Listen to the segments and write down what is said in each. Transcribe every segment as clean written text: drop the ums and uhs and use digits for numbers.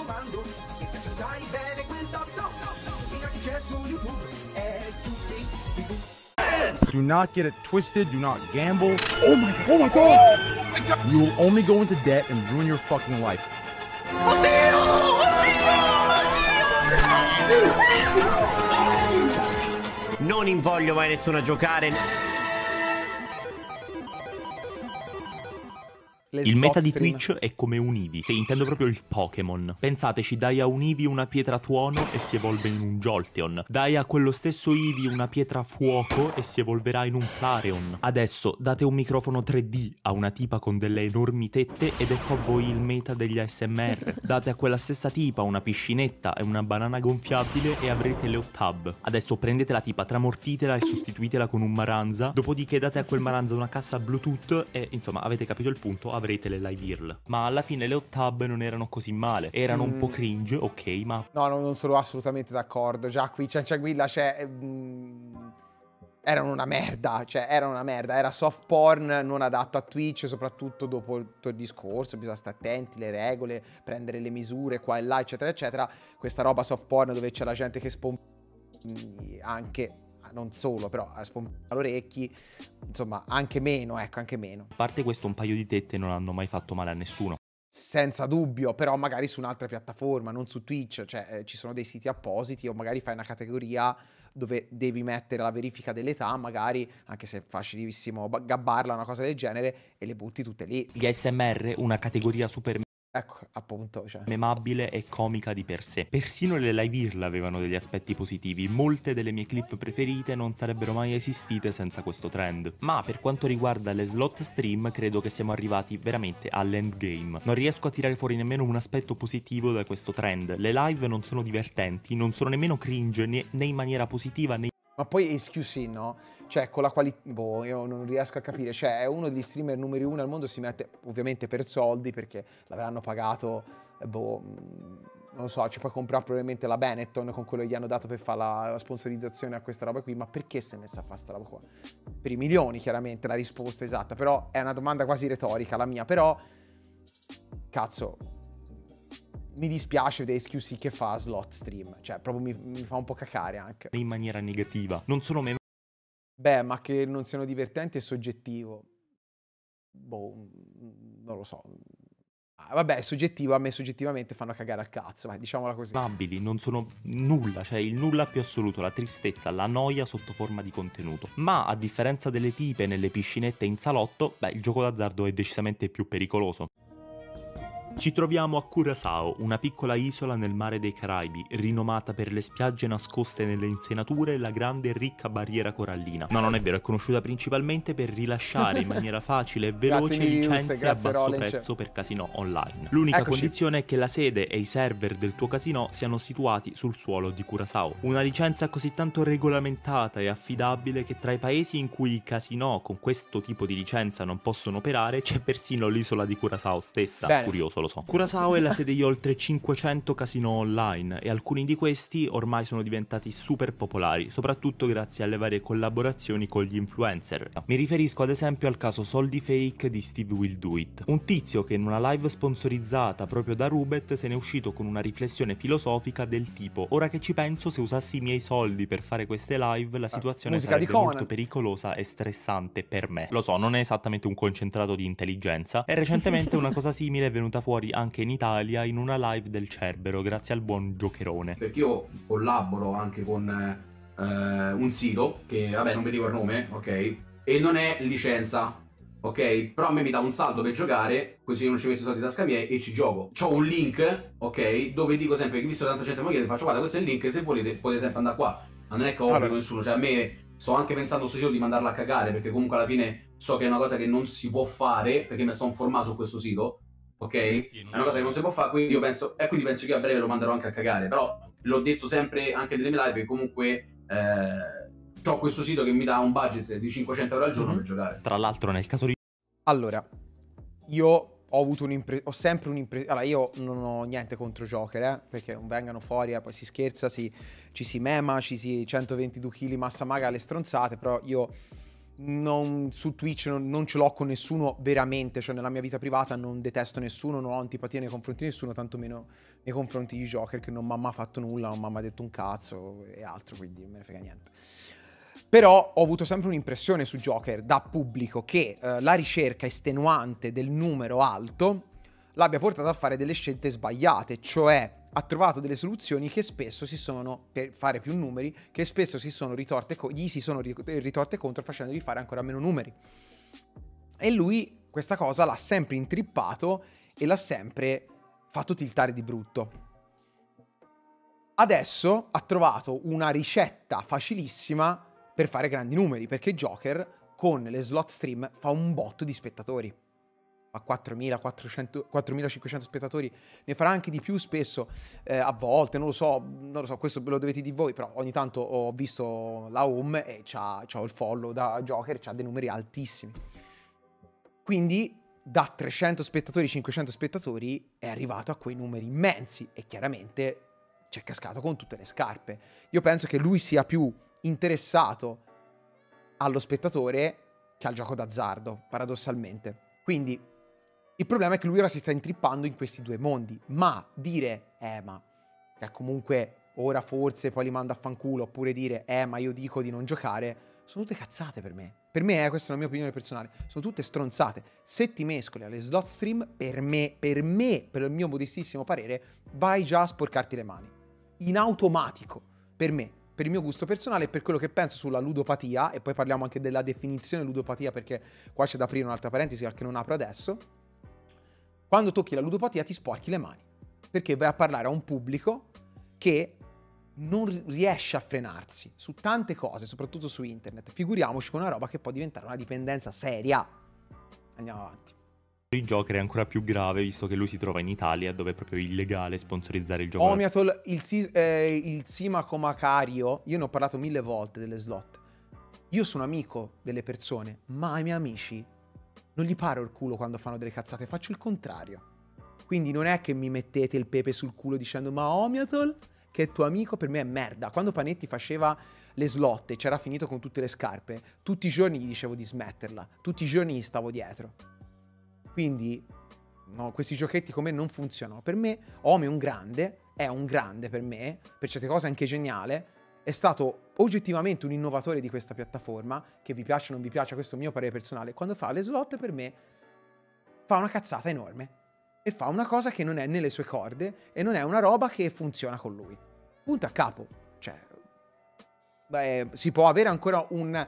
raccomando, mi schiaccia sai bene quel topico, fino a chi c'è su YouTube è tutti TV. Do not get it twisted, do not gamble. Oh my god! You will only go into debt and ruin your fucking life. Non invoglio mai nessuno a giocare. Il meta di Twitch è come un Eevee, se intendo proprio il Pokémon. Pensateci, dai a un Eevee una pietra tuono e si evolve in un Jolteon. Dai a quello stesso Eevee una pietra fuoco e si evolverà in un Flareon. Adesso date un microfono 3D a una tipa con delle enormi tette ed ecco a voi il meta degli ASMR. Date a quella stessa tipa una piscinetta e una banana gonfiabile e avrete le Octab. Adesso prendete la tipa, tramortitela e sostituitela con un Maranza. Dopodiché date a quel Maranza una cassa Bluetooth e insomma avete capito il punto, avrete le live IRL. Ma alla fine le Octab non erano così male, erano un po' cringe, ok, ma... No, non sono assolutamente d'accordo, già qui Cianciaguilla c'è... erano una merda, cioè erano una merda, era soft porn non adatto a Twitch, soprattutto dopo il tuo discorso, bisogna stare attenti, le regole, prendere le misure qua e là, eccetera, eccetera. Questa roba soft porn dove c'è la gente che spompa anche... non solo, però a spompare orecchi, insomma, anche meno, ecco, anche meno. A parte questo, un paio di tette non hanno mai fatto male a nessuno. Senza dubbio, però magari su un'altra piattaforma, non su Twitch, cioè ci sono dei siti appositi o magari fai una categoria dove devi mettere la verifica dell'età, magari, anche se è facilissimo gabbarla, una cosa del genere, e le butti tutte lì. Gli ASMR, una categoria super... Ecco, appunto, cioè. memabile e comica di per sé. Persino le live IRL avevano degli aspetti positivi, molte delle mie clip preferite non sarebbero mai esistite senza questo trend. Ma per quanto riguarda le slot stream, credo che siamo arrivati veramente all'endgame. Non riesco a tirare fuori nemmeno un aspetto positivo da questo trend. Le live non sono divertenti, non sono nemmeno cringe né in maniera positiva né... Ma poi HQC, no? Cioè, con la qualità... Boh, io non riesco a capire. Cioè, è uno degli streamer numeri uno al mondo, si mette ovviamente per soldi, perché l'avranno pagato, boh... non so, ci puoi comprare probabilmente la Benetton con quello che gli hanno dato per fare la sponsorizzazione a questa roba qui, ma perché si è messa a fare sta roba qua? Per i milioni, chiaramente, la risposta esatta, però è una domanda quasi retorica la mia, però... Cazzo... Mi dispiace vedere SQC che fa slot stream, cioè proprio mi fa un po' cacare anche. in maniera negativa. Non sono Beh, ma che non siano divertenti è soggettivo. Boh, non lo so. Vabbè, è soggettivo, a me soggettivamente fanno cagare al cazzo, vai, diciamola così. memabili, non sono nulla, cioè il nulla più assoluto, la tristezza, la noia sotto forma di contenuto. Ma a differenza delle tipe nelle piscinette in salotto, beh, il gioco d'azzardo è decisamente più pericoloso. Ci troviamo a Curaçao, una piccola isola nel mare dei Caraibi, rinomata per le spiagge nascoste nelle insenature e la grande e ricca barriera corallina. No, non è vero, è conosciuta principalmente per rilasciare in maniera facile e veloce licenze a basso prezzo per casinò online. L'unica condizione è che la sede e i server del tuo casinò siano situati sul suolo di Curaçao. Una licenza così tanto regolamentata e affidabile che tra i paesi in cui i casinò con questo tipo di licenza non possono operare c'è persino l'isola di Curaçao stessa. Bene. Curioso, lo so. Curaçao è la sede di oltre 500 casinò online e alcuni di questi ormai sono diventati super popolari, soprattutto grazie alle varie collaborazioni con gli influencer. Mi riferisco ad esempio al caso Soldi Fake di Steve Will Do It, un tizio che in una live sponsorizzata proprio da Rubet se ne è uscito con una riflessione filosofica del tipo: ora che ci penso, se usassi i miei soldi per fare queste live la situazione sarebbe molto pericolosa e stressante per me. Lo so, non è esattamente un concentrato di intelligenza, e recentemente una cosa simile è venuta fuori anche in Italia in una live del Cerbero grazie al buon Giocherone. Perché io collaboro anche con un sito che, vabbè, non vi dico il nome, ok? E non è licenza, ok? Però a me mi dà un saldo per giocare, così non ci metto i soldi in tasca mia e ci gioco. C'ho un link, ok? Dove dico sempre che, visto che tanta gente mi chiede, faccio: guarda, questo è il link, se volete potete sempre andare qua. Ma non è che obbligo nessuno, cioè a me sto anche pensando sto sito di mandarla a cagare, perché comunque alla fine so che è una cosa che non si può fare, perché mi sto informando su questo sito. Ok? Sì, è una cosa che non si può fare, quindi io penso, quindi penso che a breve lo manderò anche a cagare. Però l'ho detto sempre anche nelle mie live che comunque ho questo sito che mi dà un budget di 500 euro al giorno per giocare. Tra l'altro nel caso di... Allora, io ho avuto ho sempre un'impresa... Allora, io non ho niente contro Joker, perché non vengano fuori, poi si scherza, ci si mema, ci si 122 kg massa maga alle stronzate, però io su Twitch non ce l'ho con nessuno veramente, cioè nella mia vita privata non detesto nessuno, non ho antipatia nei confronti di nessuno, tantomeno nei confronti di Joker, che non mi ha mai fatto nulla, non mi ha mai detto un cazzo e altro, quindi me ne frega niente. Però ho avuto sempre un'impressione su Joker da pubblico che la ricerca estenuante del numero alto l'abbia portato a fare delle scelte sbagliate, cioè ha trovato delle soluzioni che spesso per fare più numeri, che spesso gli si sono ritorte contro, facendogli fare ancora meno numeri. E lui questa cosa l'ha sempre intrippato e l'ha sempre fatto tiltare di brutto. Adesso ha trovato una ricetta facilissima per fare grandi numeri, perché Joker con le slot stream fa un botto di spettatori. A 4.500 spettatori, ne farà anche di più spesso, a volte, non lo so, questo ve lo dovete dire voi, però ogni tanto ho visto la home e c'ho il follow da Joker, c'ha dei numeri altissimi. Quindi da 300 spettatori, 500 spettatori è arrivato a quei numeri immensi e chiaramente c'è cascato con tutte le scarpe. Io penso che lui sia più interessato allo spettatore che al gioco d'azzardo, paradossalmente. Quindi il problema è che lui ora si sta intrippando in questi due mondi, ma dire, ma che comunque ora forse poi li manda a fanculo, oppure dire, ma io dico di non giocare, sono tutte cazzate per me. Per me, questa è la mia opinione personale, sono tutte stronzate. Se ti mescoli alle slot stream, per il mio modestissimo parere, vai già a sporcarti le mani. In automatico, per me, per il mio gusto personale e per quello che penso sulla ludopatia, e poi parliamo anche della definizione ludopatia, perché qua c'è da aprire un'altra parentesi che non apro adesso. Quando tocchi la ludopatia ti sporchi le mani, perché vai a parlare a un pubblico che non riesce a frenarsi su tante cose, soprattutto su internet. Figuriamoci con una roba che può diventare una dipendenza seria. Andiamo avanti. Il Joker è ancora più grave, visto che lui si trova in Italia, dove è proprio illegale sponsorizzare il gioco. Omiatol, il Simaco Macario, io ne ho parlato 1000 volte delle slot. Io sono amico delle persone, ma ai miei amici non gli paro il culo quando fanno delle cazzate, faccio il contrario. Quindi non è che mi mettete il pepe sul culo dicendo ma Omiatol, che è tuo amico, per me è merda. Quando Panetti faceva le slot e c'era finito con tutte le scarpe, tutti i giorni gli dicevo di smetterla, tutti i giorni gli stavo dietro. Quindi no, questi giochetti come non funzionano. Per me Omi è un grande per me, per certe cose anche geniale. È stato oggettivamente un innovatore di questa piattaforma, che vi piace o non vi piace, questo è il mio parere personale. Quando fa le slot per me fa una cazzata enorme e fa una cosa che non è nelle sue corde e non è una roba che funziona con lui. Punto a capo. Cioè, si può avere ancora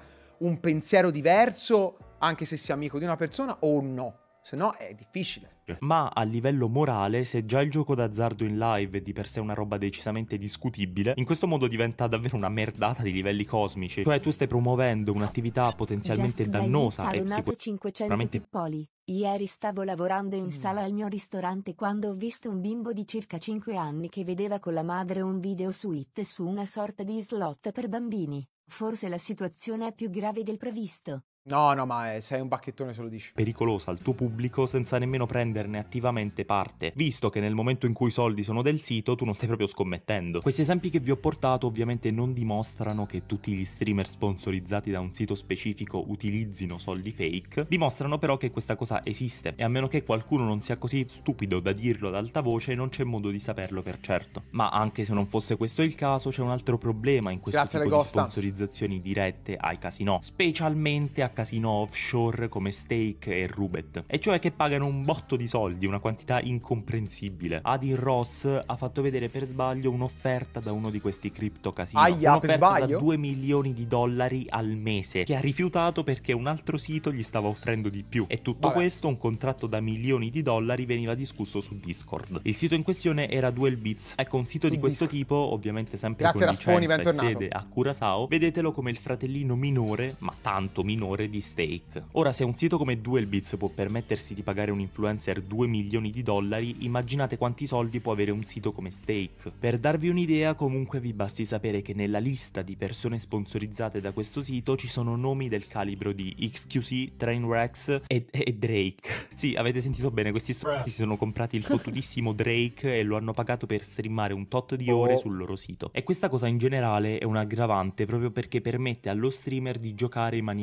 un pensiero diverso anche se si è amico di una persona o no, se no è difficile. Ma a livello morale, se già il gioco d'azzardo in live è di per sé una roba decisamente discutibile, in questo modo diventa davvero una merdata di livelli cosmici. Cioè tu stai promuovendo un'attività potenzialmente dannosa e sicuramente pippoli. Ieri stavo lavorando in sala al mio ristorante quando ho visto un bimbo di circa 5 anni che vedeva con la madre un video su It su una sorta di slot per bambini. Forse la situazione è più grave del previsto. No, ma sei un bacchettone se lo dici. Pericolosa al tuo pubblico senza nemmeno prenderne attivamente parte, visto che nel momento in cui i soldi sono del sito tu non stai proprio scommettendo. Questi esempi che vi ho portato ovviamente non dimostrano che tutti gli streamer sponsorizzati da un sito specifico utilizzino soldi fake, dimostrano però che questa cosa esiste e a meno che qualcuno non sia così stupido da dirlo ad alta voce non c'è modo di saperlo per certo. Ma anche se non fosse questo il caso c'è un altro problema in questo tipo di sponsorizzazioni dirette ai casinò, specialmente a casino offshore come Stake e Rubet, e cioè che pagano un botto di soldi, una quantità incomprensibile. Adin Ross ha fatto vedere per sbaglio un'offerta da uno di questi cripto casino, un'offerta da 2 milioni di dollari al mese, che ha rifiutato perché un altro sito gli stava offrendo di più, e tutto questo, un contratto da milioni di dollari, veniva discusso su Discord. Il sito in questione era Duelbits. Ecco, un sito di questo tipo, ovviamente sempre con licenza e sede a Curaçao, vedetelo come il fratellino minore, ma tanto minore, di Stake. Ora, se un sito come Duelbits può permettersi di pagare un influencer 2 milioni di dollari, immaginate quanti soldi può avere un sito come Stake. Per darvi un'idea, comunque vi basti sapere che nella lista di persone sponsorizzate da questo sito ci sono nomi del calibro di XQC, Trainwrecks e Drake. Sì, avete sentito bene, questi stronzi si sono comprati il fottutissimo Drake e lo hanno pagato per streamare un tot di ore sul loro sito. E questa cosa in generale è un aggravante proprio perché permette allo streamer di giocare in maniera molto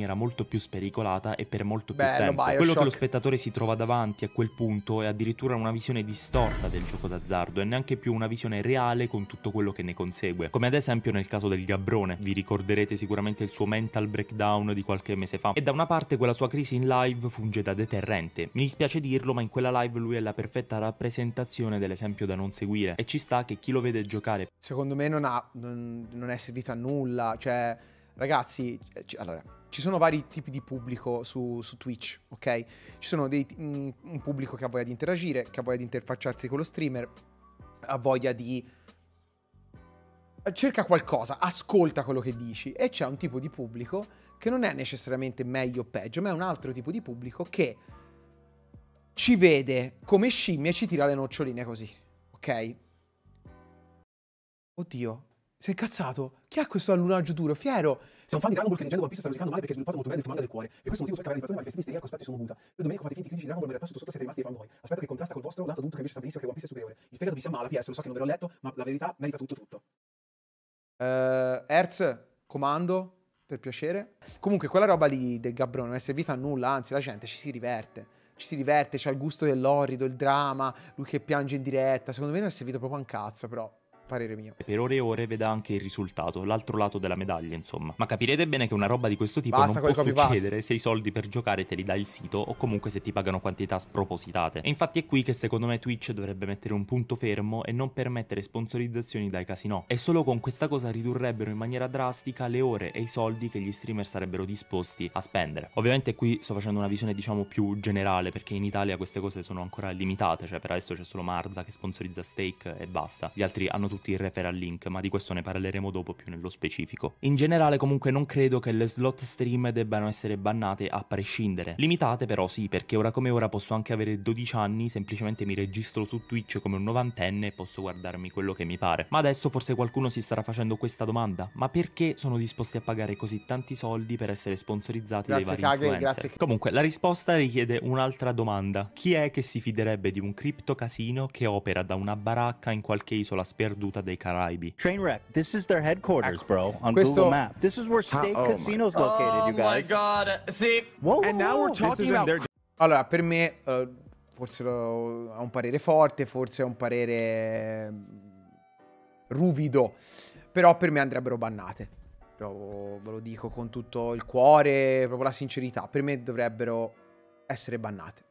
più spericolata e per molto più Bello, tempo. Bioshock. Quello che lo spettatore si trova davanti a quel punto è addirittura una visione distorta del gioco d'azzardo e neanche più una visione reale con tutto quello che ne consegue. Come ad esempio nel caso del Gabbrone, vi ricorderete sicuramente il suo mental breakdown di qualche mese fa. E da una parte quella sua crisi in live funge da deterrente. Mi dispiace dirlo, ma in quella live lui è la perfetta rappresentazione dell'esempio da non seguire e ci sta che chi lo vede giocare... Secondo me non è servito a nulla. Cioè, ragazzi, allora, ci sono vari tipi di pubblico su Twitch, ok? Ci sono un pubblico che ha voglia di interagire, che ha voglia di interfacciarsi con lo streamer, ha voglia di... cerca qualcosa, ascolta quello che dici, e c'è un tipo di pubblico che non è necessariamente meglio o peggio, ma è un altro tipo di pubblico che ci vede come scimmie e ci tira le noccioline così, ok? Oddio, sei incazzato? Chi ha questo allunaggio duro? Fiero! Se un fan di Dragon Ball che leggendo One Piece sta rosicando male perché è sviluppato molto bene il tuo manga del cuore. Per questo motivo tu cavare di persone manifesti isteria cospetto e sono muta. Io Domenico fate finti critici di Dragon Ball, ma in realtà sotto siete rimasti ai fanboy. Aspetto che contrasta col vostro lato adulto che invece sta benissimo che One Piece è superiore. Il fegato vi si ammala, PS, lo so che non ve l'ho letto, ma la verità merita tutto. Hertz, comando, per piacere. Comunque quella roba lì del Gabbrone non è servita a nulla, anzi la gente ci si diverte. Ci si diverte, c'ha il gusto dell'orrido, il dramma, lui che piange in diretta. Secondo me non è servito proprio a un cazzo, però... parere mio. Per ore e ore veda anche il risultato, l'altro lato della medaglia, insomma. Ma capirete bene che una roba di questo tipo Basta non può col copy-paste. succedere se i soldi per giocare te li dà il sito o comunque se ti pagano quantità spropositate. E infatti è qui che secondo me Twitch dovrebbe mettere un punto fermo e non permettere sponsorizzazioni dai casinò. E solo con questa cosa ridurrebbero in maniera drastica le ore e i soldi che gli streamer sarebbero disposti a spendere. Ovviamente qui sto facendo una visione diciamo più generale perché in Italia queste cose sono ancora limitate, cioè per adesso c'è solo Marza che sponsorizza Stake e basta. Gli altri hanno tutti il referral link, ma di questo ne parleremo dopo più nello specifico. In generale comunque non credo che le slot stream debbano essere bannate a prescindere. Limitate però sì, perché ora come ora posso anche avere 12 anni, semplicemente mi registro su Twitch come un novantenne e posso guardarmi quello che mi pare. Ma adesso forse qualcuno si starà facendo questa domanda: ma perché sono disposti a pagare così tanti soldi per essere sponsorizzati dai vari influencer? Comunque la risposta richiede un'altra domanda: chi è che si fiderebbe di un cripto casino che opera da una baracca in qualche isola sperduta dei Caraibi? Trainwreck, this is their headquarters, bro, on Questo- Google Maps. This is where State Casino's located, you guys. god, sì. Whoa, And now we're talking about Allora, per me, forse ha un parere forte, forse è un parere ruvido, però per me andrebbero bannate. Però ve lo dico con tutto il cuore, proprio la sincerità. Per me dovrebbero essere bannate.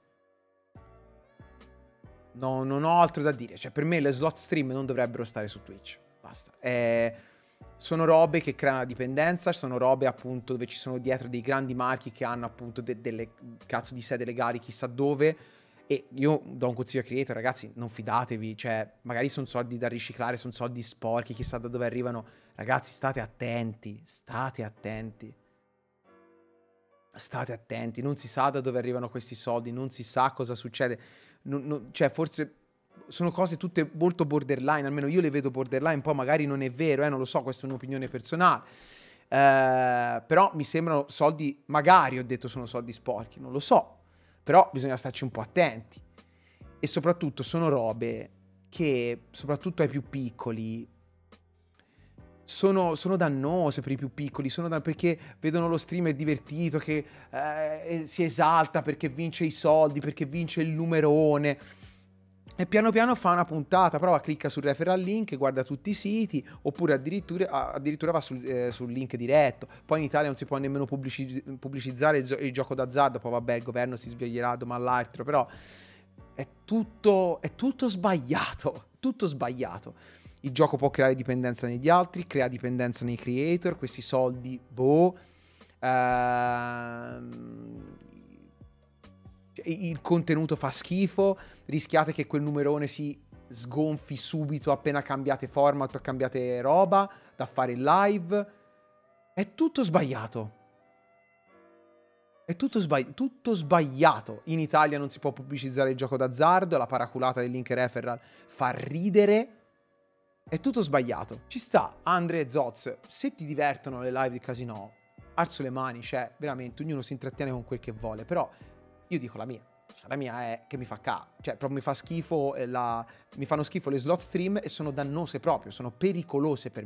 No, non ho altro da dire. Cioè, per me le slot stream non dovrebbero stare su Twitch. Basta. Sono robe che creano la dipendenza, sono robe appunto dove ci sono dietro dei grandi marchi che hanno appunto delle cazzo di sede legali chissà dove. E io do un consiglio ai creator, ragazzi, non fidatevi. Cioè, magari sono soldi da riciclare, sono soldi sporchi, chissà da dove arrivano. Ragazzi, state attenti, state attenti. State attenti, non si sa da dove arrivano questi soldi, non si sa cosa succede. Cioè, forse sono cose tutte molto borderline, almeno io le vedo borderline, poi magari non è vero, non lo so, questa è un'opinione personale. Però mi sembrano soldi, magari ho detto sono soldi sporchi, non lo so, però bisogna starci un po' attenti. E soprattutto sono robe che, soprattutto ai più piccoli, sono dannose per i più piccoli, perché vedono lo streamer divertito che si esalta perché vince i soldi, perché vince il numerone e piano piano fa una puntata, prova, clicca sul referral link, guarda tutti i siti, oppure addirittura va sul link diretto. Poi in Italia non si può nemmeno pubblicizzare il gioco d'azzardo, poi vabbè il governo si sveglierà domani all'altro, però è tutto sbagliato, tutto sbagliato. Il gioco può creare dipendenza negli altri, crea dipendenza nei creator, questi soldi, il contenuto fa schifo, rischiate che quel numerone si sgonfi subito appena cambiate format o cambiate roba da fare in live. È tutto sbagliato. È tutto sbagliato. In Italia non si può pubblicizzare il gioco d'azzardo, la paraculata del link referral fa ridere. È tutto sbagliato. Ci sta, Andre e Zoz, se ti divertono le live di casino, alzo le mani, cioè, veramente, ognuno si intrattiene con quel che vuole, però io dico la mia. Cioè, la mia è che mi fa cioè, proprio mi fa schifo, mi fanno schifo le slot stream e sono dannose proprio, sono pericolose per me.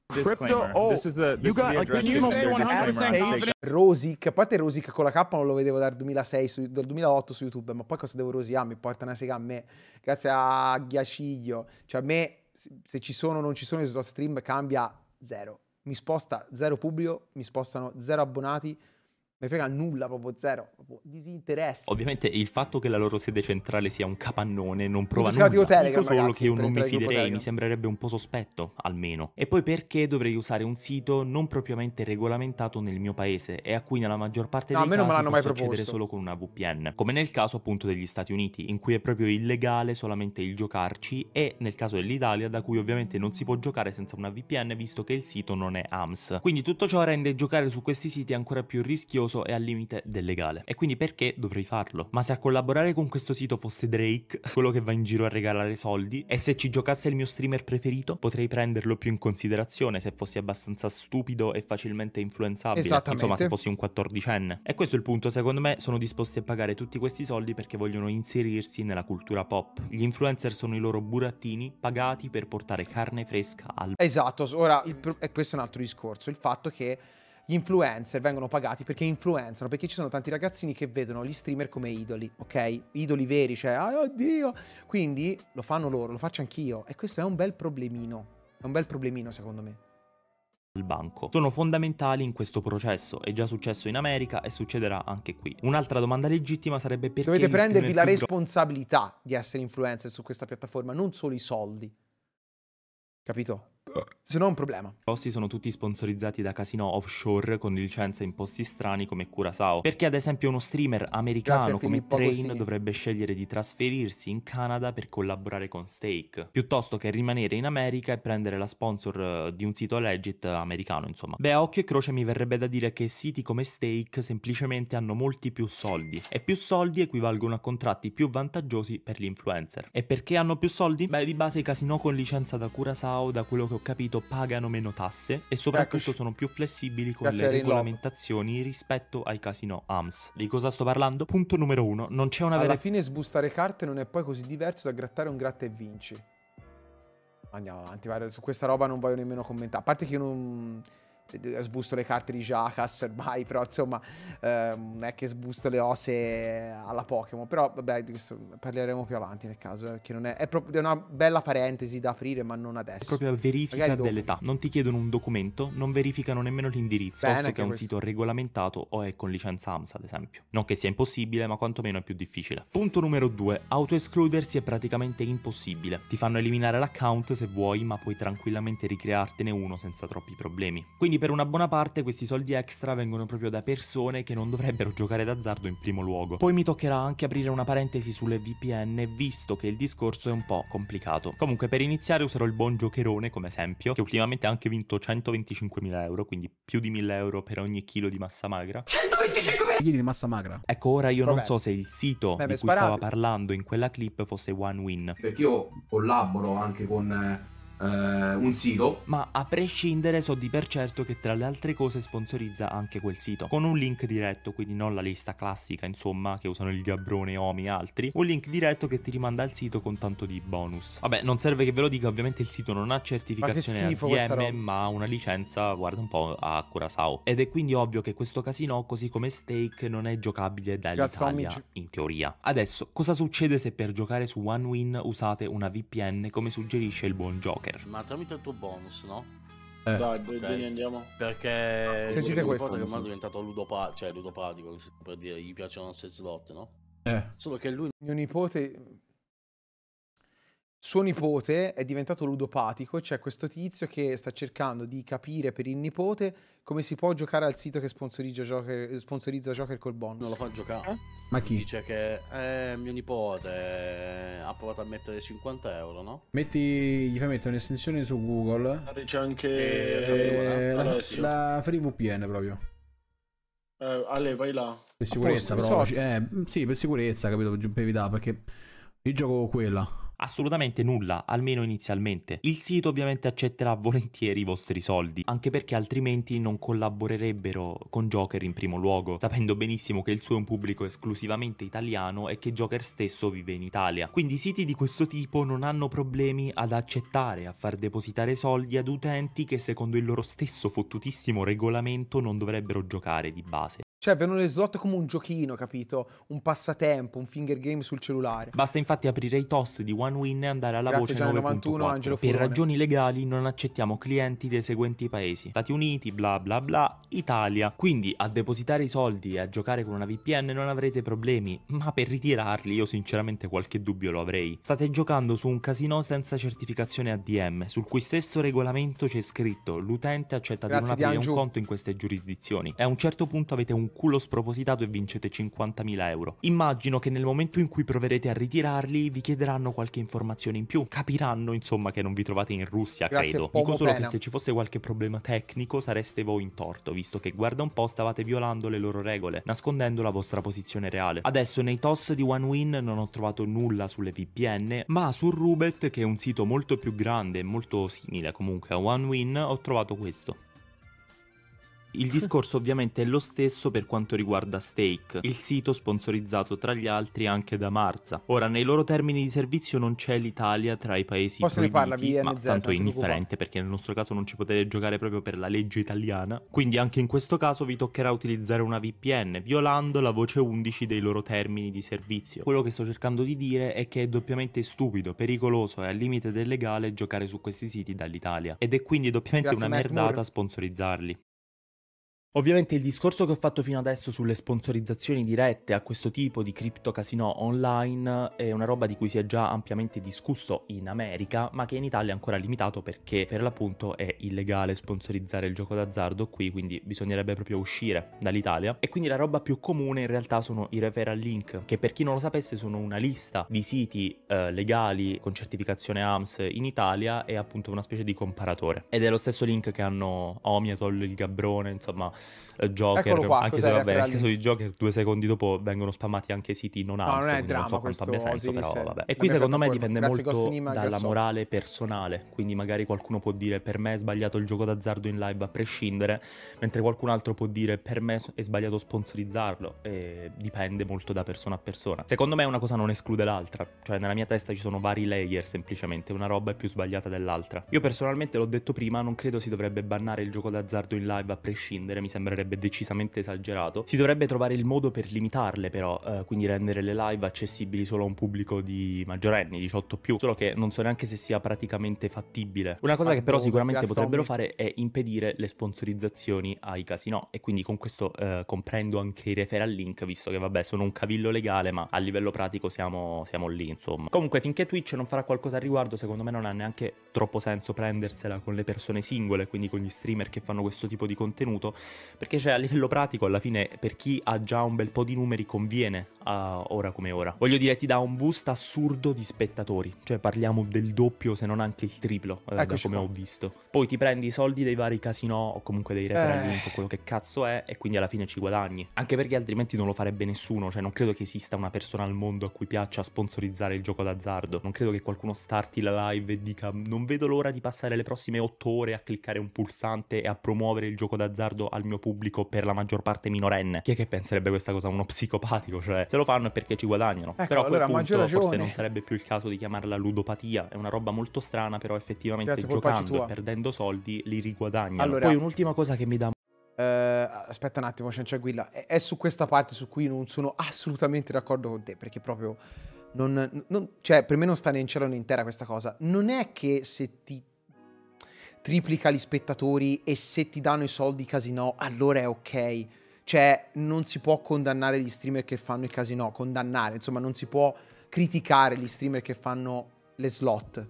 Crypto. Oh, you got like can you say 100% confident? Rosic, a parte Rosic con la K non lo vedevo dal 2006, dal 2008 su YouTube, ma poi cosa devo rosicare? Mi porta una sega a me, grazie a Ghiaciglio. Cioè a me, se ci sono o non ci sono i slot stream, cambia zero. Mi sposta zero pubblico, mi spostano zero abbonati. Mi frega nulla, proprio zero, proprio disinteresse. Ovviamente il fatto che la loro sede centrale sia un capannone non prova Tutto nulla. Telegram, Dico solo ragazzi, che io per non mi entrare in gruppo fiderei, mi Telegram. sembrerebbe un po' sospetto, almeno. E poi perché dovrei usare un sito non propriamente regolamentato nel mio paese e a cui nella maggior parte No, a dei me non me casi l'hanno mai posso accedere proposto. solo con una VPN, come nel caso appunto degli Stati Uniti, in cui è proprio illegale solamente il giocarci, e nel caso dell'Italia, da cui ovviamente non si può giocare senza una VPN visto che il sito non è AMS. Quindi tutto ciò rende giocare su questi siti ancora più rischioso e al limite del legale. E quindi perché dovrei farlo? Ma se a collaborare con questo sito fosse Drake, quello che va in giro a regalare soldi, e se ci giocasse il mio streamer preferito, potrei prenderlo più in considerazione se fossi abbastanza stupido e facilmente influenzabile. Esattamente. Insomma, se fossi un 14enne. E questo è il punto, secondo me sono disposti a pagare tutti questi soldi perché vogliono inserirsi nella cultura pop. Gli influencer sono i loro burattini pagati per portare carne fresca al... Esatto, ora e questo è un altro discorso, il fatto che gli influencer vengono pagati perché influenzano, perché ci sono tanti ragazzini che vedono gli streamer come idoli, ok? Idoli veri, cioè, oh, oddio! Quindi lo fanno loro, lo faccio anch'io, e questo è un bel problemino, secondo me. Il banco. Sono fondamentali in questo processo, è già successo in America e succederà anche qui. Un'altra domanda legittima sarebbe perché Dovete gli prendervi la streamer più responsabilità di essere influencer su questa piattaforma, non solo i soldi. Capito? Se no è un problema. grossi sono tutti sponsorizzati da casinò offshore con licenze in posti strani come Curaçao. Perché ad esempio uno streamer americano come Filippo Train Agostini. dovrebbe scegliere di trasferirsi in Canada per collaborare con Stake, piuttosto che rimanere in America e prendere la sponsor di un sito legit americano, insomma. Beh, a occhio e croce mi verrebbe da dire che siti come Stake semplicemente hanno molti più soldi, e più soldi equivalgono a contratti più vantaggiosi per gli influencer. E perché hanno più soldi? Beh, di base i casinò con licenza da Curaçao, da quello che ho capito, pagano meno tasse e soprattutto Eccoci. sono più flessibili con Grazie le a Rinlove. regolamentazioni rispetto ai casinò AMS. Di cosa sto parlando? Punto numero 1. Non c'è una vera Alla fine sbustare carte non è poi così diverso da grattare un gratta e vinci. Andiamo avanti, guarda, su questa roba non voglio nemmeno commentare. A parte che io non sbusto le carte di Jackass ormai, però insomma non è che sbusto le ose alla Pokémon. Però vabbè, di questo parleremo più avanti nel caso, perché non è proprio una bella parentesi da aprire, ma non adesso. propria verifica Magari dopo. dell'età. Non ti chiedono un documento, non verificano nemmeno l'indirizzo, Bene, posto anche che è un questo. sito regolamentato o è con licenza AMS, ad esempio. Non che sia impossibile, ma quantomeno è più difficile. Punto numero 2. Autoescludersi è praticamente impossibile. Ti fanno eliminare l'account se vuoi, ma puoi tranquillamente ricreartene uno senza troppi problemi. Quindi per una buona parte questi soldi extra vengono proprio da persone che non dovrebbero giocare d'azzardo in primo luogo. Poi mi toccherà anche aprire una parentesi sulle VPN, visto che il discorso è un po' complicato. Comunque, per iniziare userò il buon Giocherone come esempio, che ultimamente ha anche vinto 125.000 euro, quindi più di 1.000 euro per ogni chilo di massa magra. Chili di massa magra. Ecco, ora io non Vabbè. so se il sito Beh, di beh, cui stava sparate. parlando in quella clip fosse OneWin. Perché io collaboro anche con un sito. Ma a prescindere so di per certo che tra le altre cose sponsorizza anche quel sito, con un link diretto, quindi non la lista classica insomma che usano il Gabbrone, Omi e altri, un link diretto che ti rimanda al sito con tanto di bonus. Vabbè, non serve che ve lo dica, ovviamente il sito non ha certificazione schifo questa ADM, roba. ma ha una licenza, guarda un po', a Curaçao. Ed è quindi ovvio che questo casino, così come Stake, non è giocabile Grazie, dall'Italia, Tommy. in teoria. Adesso, cosa succede se per giocare su OneWin usate una VPN come suggerisce il buon Joker? Ma tramite il tuo bonus, no? Dai, Ok. andiamo. Perché Sentite io questo. ricordo che ormai è diventato ludopatico, per dire, gli piacciono queste slot, no? Eh. Solo che lui Mio nipote, suo nipote è diventato ludopatico. C'è questo tizio che sta cercando di capire per il nipote come si può giocare al sito che sponsorizza Joker col bonus. non lo fa giocare. Ma chi? Dice che mio nipote ha provato a mettere 50 euro, no? Gli fai mettere un'estensione su Google. C'è anche La Alessio. FreeVPN proprio. Ale, vai là. Per sicurezza, posto, però. i soldi. Sì, per sicurezza, capito? Per evitare, perché io gioco con quella. Assolutamente nulla, almeno inizialmente. Il sito ovviamente accetterà volentieri i vostri soldi, anche perché altrimenti non collaborerebbero con Joker in primo luogo, sapendo benissimo che il suo è un pubblico esclusivamente italiano e che Joker stesso vive in Italia. Quindi siti di questo tipo non hanno problemi ad accettare, a far depositare soldi ad utenti che secondo il loro stesso fottutissimo regolamento non dovrebbero giocare di base. Cioè, vedono le slot come un giochino, capito? Un passatempo, un finger game sul cellulare. Basta infatti aprire i TOS di OneWin e andare alla Grazie, voce Gianni 91, 9.4. Angelo Per Furone. ragioni legali non accettiamo clienti dei seguenti paesi: Stati Uniti, bla bla bla, Italia. Quindi a depositare i soldi e a giocare con una VPN non avrete problemi, ma per ritirarli io sinceramente qualche dubbio lo avrei. State giocando su un casino senza certificazione ADM, sul cui stesso regolamento c'è scritto l'utente accetta di non Grazie, aprire un Diangiu. conto in queste giurisdizioni e a un certo punto avete un culo spropositato e vincete 50.000 euro. Immagino che nel momento in cui proverete a ritirarli vi chiederanno qualche informazione in più, capiranno insomma che non vi trovate in Russia, Grazie, credo. Pomo Dico solo Pena. che se ci fosse qualche problema tecnico sareste voi in torto, visto che guarda un po' stavate violando le loro regole, nascondendo la vostra posizione reale. Adesso nei TOS di OneWin non ho trovato nulla sulle VPN, ma su Rubet, che è un sito molto più grande e molto simile comunque a OneWin, ho trovato questo. Il discorso ovviamente è lo stesso per quanto riguarda Stake, il sito sponsorizzato tra gli altri anche da Marza. Ora, nei loro termini di servizio non c'è l'Italia tra i paesi Poi se ne parla, proibiti, ma VNZ, tanto è non ti indifferente perché nel nostro caso non ci potete giocare proprio per la legge italiana. Quindi anche in questo caso vi toccherà utilizzare una VPN, violando la voce 11 dei loro termini di servizio. Quello che sto cercando di dire è che è doppiamente stupido, pericoloso e al limite del legale giocare su questi siti dall'Italia. Ed è quindi doppiamente Grazie, una Matt merdata Moore. sponsorizzarli. Ovviamente il discorso che ho fatto fino adesso sulle sponsorizzazioni dirette a questo tipo di cripto casino online è una roba di cui si è già ampiamente discusso in America, ma che in Italia è ancora limitato perché per l'appunto è illegale sponsorizzare il gioco d'azzardo qui, quindi bisognerebbe proprio uscire dall'Italia. E quindi la roba più comune in realtà sono i referral link, che per chi non lo sapesse sono una lista di siti legali con certificazione AMS in Italia e appunto una specie di comparatore. Ed è lo stesso link che hanno Omiatol, il Gabbrone, insomma Joker, Eccolo qua, anche cos'è se il vabbè nel referral caso di Joker 2 secondi dopo vengono spammati anche siti non AMS, non è quindi non dramma so quanto abbia questo senso, però Osiris, vabbè. la E qui mia secondo me piattaforma. dipende Grazie, molto Costinima, dalla Grasso. morale personale, quindi magari qualcuno può dire per me è sbagliato il gioco d'azzardo in live a prescindere, mentre qualcun altro può dire per me è sbagliato sponsorizzarlo, e dipende molto da persona a persona. Secondo me una cosa non esclude l'altra, cioè nella mia testa ci sono vari layer semplicemente, una roba è più sbagliata dell'altra. Io personalmente l'ho detto prima, non credo si dovrebbe bannare il gioco d'azzardo in live a prescindere, mi sembrerebbe decisamente esagerato. Si dovrebbe trovare il modo per limitarle però, quindi rendere le live accessibili solo a un pubblico di maggiorenni, 18+, solo che non so neanche se sia praticamente fattibile. Una cosa che però sicuramente potrebbero fare è impedire le sponsorizzazioni ai casinò, e quindi con questo comprendo anche i referral link, visto che vabbè sono un cavillo legale, ma a livello pratico siamo lì insomma. Comunque finché Twitch non farà qualcosa al riguardo, secondo me non ha neanche troppo senso prendersela con le persone singole, quindi con gli streamer che fanno questo tipo di contenuto, perché cioè a livello pratico alla fine per chi ha già un bel po' di numeri conviene ora come ora. Voglio dire, ti dà un boost assurdo di spettatori, cioè parliamo del doppio se non anche il triplo da come ho visto. Poi ti prendi i soldi dei vari casinò o comunque dei referral link o quello che cazzo è, e quindi alla fine ci guadagni, anche perché altrimenti non lo farebbe nessuno, cioè non credo che esista una persona al mondo a cui piaccia sponsorizzare il gioco d'azzardo, non credo che qualcuno starti la live e dica non vedo l'ora di passare le prossime 8 ore a cliccare un pulsante e a promuovere il gioco d'azzardo al mio pubblico, per la maggior parte minorenne. Chi è che penserebbe questa cosa? Uno psicopatico, cioè se lo fanno è perché ci guadagnano. Ecco, Però a quel allora, a maggior punto forse ragione. non sarebbe più il caso di chiamarla ludopatia, è una roba molto strana, però effettivamente Grazie, colpa giocando tua. e perdendo soldi li riguadagnano. Allora- Poi un'ultima cosa che mi dà aspetta un attimo, c'è Guilla. È su questa parte su cui non sono assolutamente d'accordo con te, perché proprio cioè per me non sta né in cielo né in terra questa cosa. Non è che se ti triplica gli spettatori e se ti danno i soldi casinò allora è ok. Cioè non si può condannare gli streamer che fanno i casinò, condannare, insomma non si può criticare gli streamer che fanno le slot.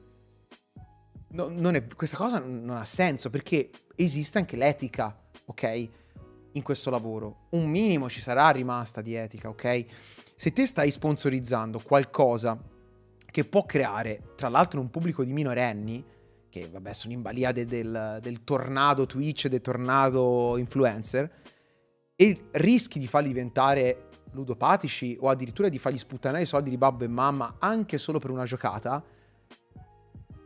Questa cosa non ha senso, perché esiste anche l'etica, ok? In questo lavoro un minimo ci sarà rimasta di etica, ok? Se te stai sponsorizzando qualcosa che può creare tra l'altro un pubblico di minorenni, che vabbè sono in balia del tornado Twitch, del tornado influencer, e rischi di farli diventare ludopatici o addirittura di fargli sputtanare i soldi di babbo e mamma anche solo per una giocata,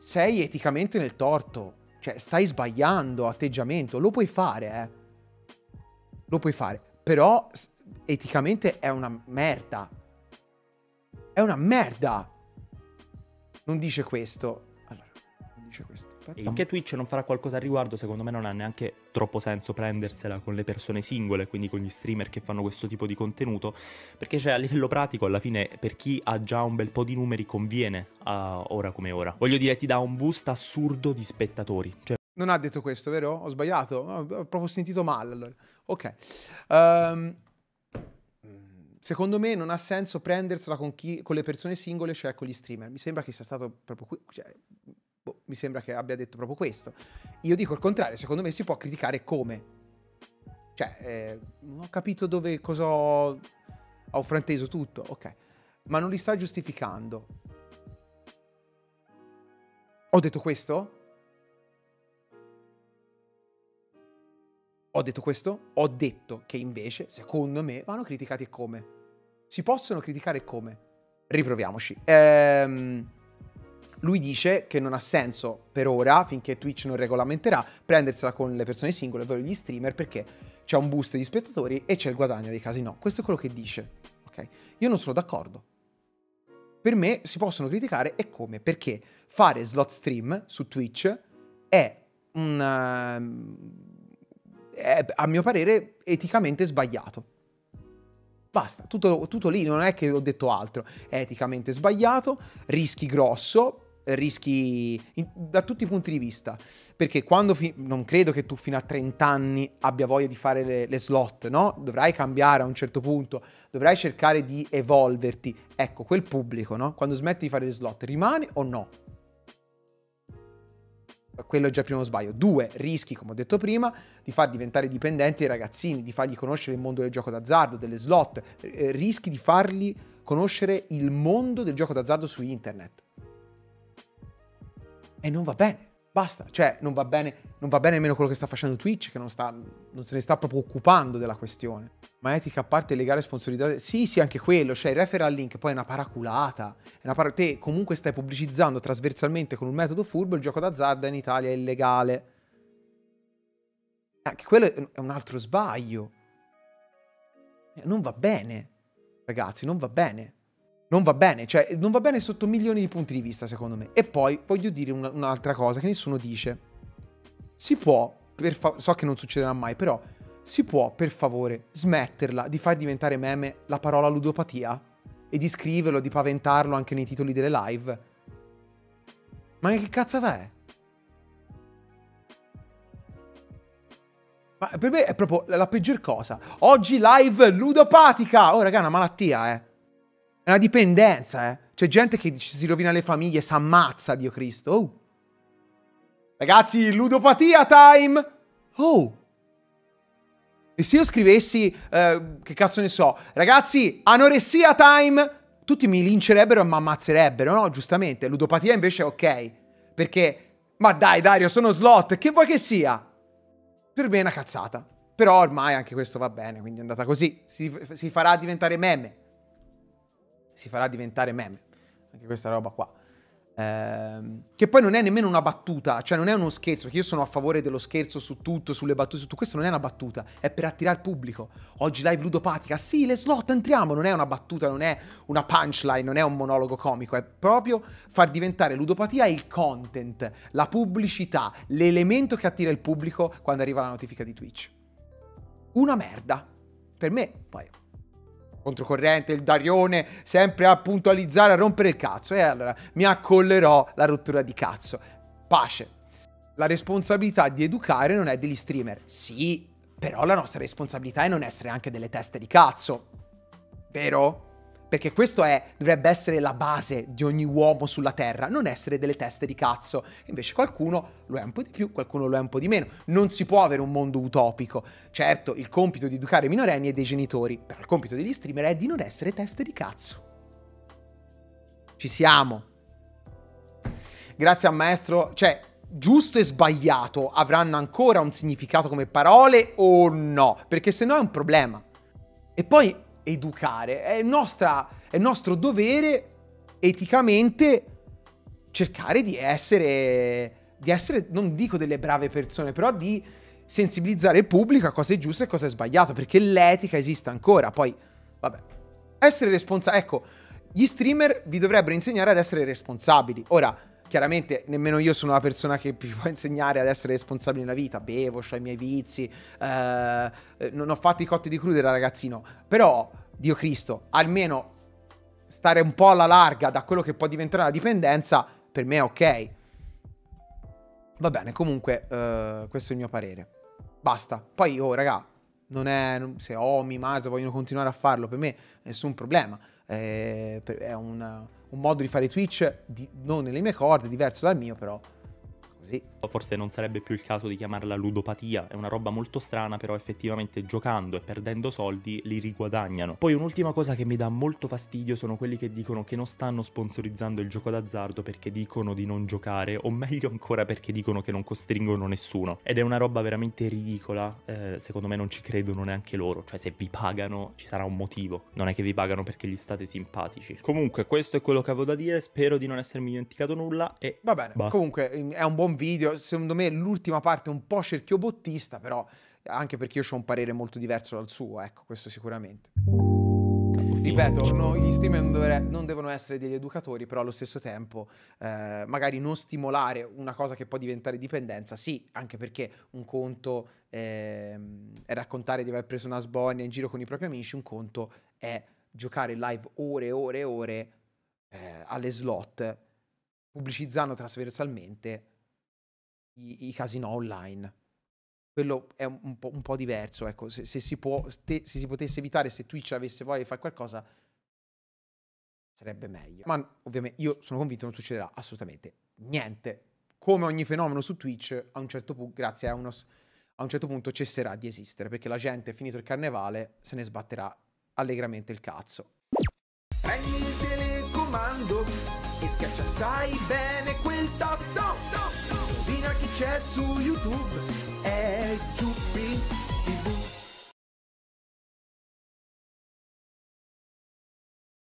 sei eticamente nel torto. Cioè, stai sbagliando atteggiamento. Lo puoi fare, Lo puoi fare. Però, eticamente è una merda. È una merda. Non dice questo. Allora, non dice questo. E finché Twitch non farà qualcosa al riguardo, secondo me non ha neanche troppo senso prendersela con le persone singole, quindi con gli streamer che fanno questo tipo di contenuto, perché cioè, a livello pratico alla fine per chi ha già un bel po' di numeri conviene ora come ora. Voglio dire, ti dà un boost assurdo di spettatori. Cioè... Non ha detto questo, vero? Ho sbagliato? Ho proprio sentito male allora. Ok. Secondo me non ha senso prendersela con le persone singole, cioè con gli streamer. Mi sembra che sia stato proprio qui. Cioè, mi sembra che abbia detto proprio questo. Io dico il contrario, secondo me si può criticare come. Cioè, non ho capito cosa ho frainteso tutto, ok. Ma non li sta giustificando. Ho detto questo? Ho detto questo? Ho detto che invece, secondo me, vanno criticati come. Si possono criticare come. Riproviamoci. Lui dice che non ha senso per ora, finché Twitch non regolamenterà, prendersela con le persone singole, ovvero gli streamer, perché c'è un boost di spettatori e c'è il guadagno dei casino. Questo è quello che dice. Ok? Io non sono d'accordo. Per me si possono criticare e come? Perché fare slot stream su Twitch è a mio parere eticamente sbagliato. Basta, tutto lì, non è che ho detto altro. È eticamente sbagliato, rischi grosso, rischi da tutti i punti di vista. Perché quando non credo che tu fino a 30 anni abbia voglia di fare le slot, no? Dovrai cambiare a un certo punto, dovrai cercare di evolverti. Ecco, quel pubblico, no? Quando smetti di fare le slot, rimane o no? Quello è già il primo sbaglio. 2, rischi, come ho detto prima, di far diventare dipendenti i ragazzini, di fargli conoscere il mondo del gioco d'azzardo, delle slot, rischi di fargli conoscere il mondo del gioco d'azzardo su internet. E non va bene, basta, cioè non va bene nemmeno quello che sta facendo Twitch, che non se ne sta proprio occupando della questione. Ma etica a parte, legale, sponsorizzate, sì, anche quello, cioè il referral link poi è una paraculata, te comunque stai pubblicizzando trasversalmente con un metodo furbo il gioco d'azzardo in Italia è illegale. Anche quello è un altro sbaglio. Non va bene, ragazzi, non va bene. Non va bene, cioè non va bene sotto milioni di punti di vista, secondo me. E poi voglio dire un'altra cosa che nessuno dice. Si può, so che non succederà mai, però si può, per favore, smetterla di far diventare meme la parola ludopatia e di scriverlo, di paventarlo anche nei titoli delle live? Ma che cazzata è? Ma per me è proprio la peggior cosa. Oggi live ludopatica! Oh, raga, è una malattia, È una dipendenza, C'è gente che si rovina le famiglie, s'ammazza, Dio Cristo. Oh. Ragazzi, ludopatia time! Oh! E se io scrivessi, che cazzo ne so, ragazzi, anoressia time! Tutti mi lincerebbero e mi ammazzerebbero, no? Giustamente, ludopatia invece è ok. Perché, ma dai Dario, sono slot, che vuoi che sia? Per me è una cazzata. Però ormai anche questo va bene, quindi è andata così. Si farà diventare meme. Si farà diventare meme. Anche questa roba qua. Che poi non è nemmeno una battuta, cioè non è uno scherzo, perché io sono a favore dello scherzo su tutto, sulle battute, su tutto. Questo non è una battuta, è per attirare il pubblico. Oggi live ludopatica, sì, le slot entriamo, non è una battuta, non è una punchline, non è un monologo comico, è proprio far diventare ludopatia il content, la pubblicità, l'elemento che attira il pubblico quando arriva la notifica di Twitch. Una merda. Per me, poi controcorrente, il Darione, sempre a puntualizzare, a rompere il cazzo. E allora mi accollerò la rottura di cazzo. Pace. La responsabilità di educare non è degli streamer. Sì, però la nostra responsabilità è non essere anche delle teste di cazzo. Vero? Perché questo dovrebbe essere la base di ogni uomo sulla terra, non essere delle teste di cazzo. Invece qualcuno lo è un po' di più, qualcuno lo è un po' di meno. Non si può avere un mondo utopico. Certo, il compito di educare i minorenni è dei genitori, però il compito degli streamer è di non essere teste di cazzo. Ci siamo. Grazie a maestro. Cioè, giusto e sbagliato avranno ancora un significato come parole o no? Perché sennò è un problema. E poi educare è nostro dovere eticamente cercare di essere, non dico delle brave persone, però di sensibilizzare il pubblico a cosa è giusto e cosa è sbagliato, perché l'etica esiste ancora. Poi, vabbè, essere responsabili, ecco, gli streamer vi dovrebbero insegnare ad essere responsabili. Ora, chiaramente, nemmeno io sono una persona che vi può insegnare ad essere responsabili nella vita. Bevo, ho i miei vizi, non ho fatto i cotti di crude da ragazzino. Però, Dio Cristo, almeno stare un po' alla larga da quello che può diventare una dipendenza, per me è ok. Va bene, comunque, questo è il mio parere. Basta. Poi, raga, se Omi, Marza vogliono continuare a farlo, per me nessun problema. È un modo di fare Twitch non nelle mie corde, diverso dal mio, però così. Forse non sarebbe più il caso di chiamarla ludopatia, è una roba molto strana, però effettivamente giocando e perdendo soldi li riguadagnano. Poi un'ultima cosa che mi dà molto fastidio sono quelli che dicono che non stanno sponsorizzando il gioco d'azzardo perché dicono di non giocare, o meglio ancora perché dicono che non costringono nessuno. Ed è una roba veramente ridicola, secondo me non ci credono neanche loro, cioè se vi pagano ci sarà un motivo, non è che vi pagano perché gli state simpatici. Comunque questo è quello che avevo da dire, spero di non essermi dimenticato nulla e va bene, basta. Comunque è un buon video. Secondo me l'ultima parte è un po' cerchiobottista, però anche perché io ho un parere molto diverso dal suo, ecco, questo sicuramente. Ripeto, gli streamer non devono essere degli educatori, però allo stesso tempo magari non stimolare una cosa che può diventare dipendenza, sì, anche perché un conto è raccontare di aver preso una sbornia in giro con i propri amici, un conto è giocare live ore e ore e ore alle slot, pubblicizzando trasversalmente i casino online. Quello è un po' diverso, ecco. Se si potesse evitare, se Twitch avesse voglia di fare qualcosa, sarebbe meglio. Ma ovviamente io sono convinto non succederà assolutamente niente. Come ogni fenomeno su Twitch, a un certo punto, grazie a un certo punto cesserà di esistere, perché la gente, finito il carnevale, se ne sbatterà allegramente il cazzo. Prendi il telecomando e schiaccia sai bene quel tasto. Indovina chi c'è su YouTube, è Giuppi.